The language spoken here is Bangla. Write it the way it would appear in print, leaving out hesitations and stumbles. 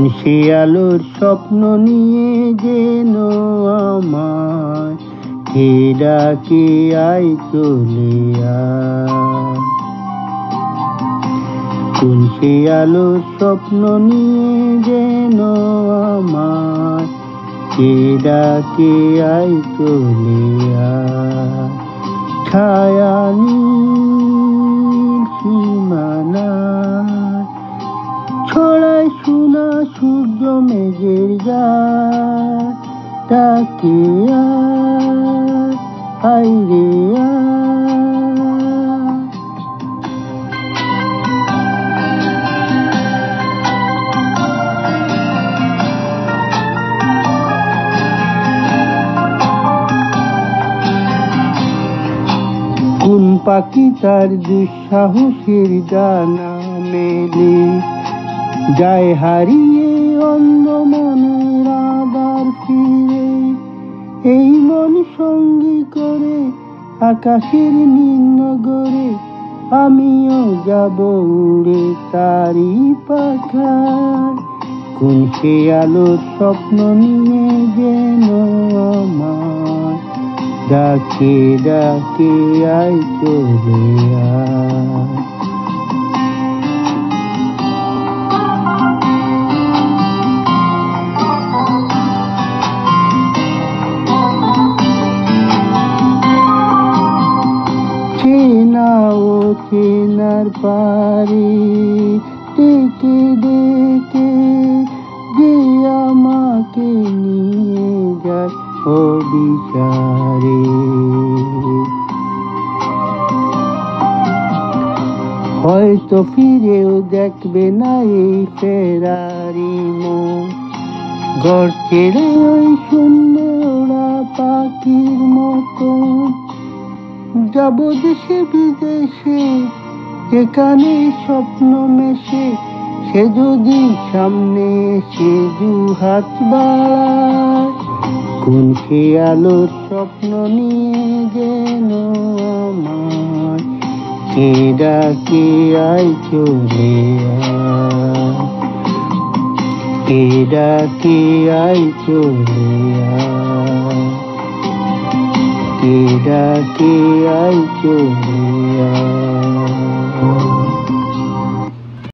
সে আলোর স্বপ্ন নিয়ে যেন আমায় কে ডাকে আয় চলে আয়। কোন সে আলোর স্বপ্ন নিয়ে যেন আমায় কে ডাকে আয় চলে আয়। ছায়া নীল সীমানায় ছড়ায় সোনা সূর্য মেঘের গায়, ডাকে আয় আয় রে আয়। কোন পাখি তার দুঃসাহসের ডানা মেলে যায় হারিয়ে অন্ধ মনের আবার ফিরে। এই মন সঙ্গী করে আকাশের নীল নগরে আমিও যাব উড়ে তারি পাখায়। কোন সে আলোর স্বপ্ন নিয়ে যেন আমায় ডাকে ডাকে আয় চলে আয়। চেনা ও চেনার পারে ডেকে ডেকে যে আমাকে নিয়ে যায় অবিচারে। হয়তো ফিরেও দেখবে না এই ফেরারি মন, ঘর ছেড়ে ওই শূন্য ওরা পাখির মতো। যাব দেশে বিদেশে যেখানে স্বপ্ন মেশে, সে যদি সামনে এসে দু হাত বাড়ায়। কোন সে আলোর স্বপ্ন নিয়ে যেন আমায় কে ডাকে আয় চলে আয়। কে ডাকে আয় চলে আয়। কে ডাকে আয় চলে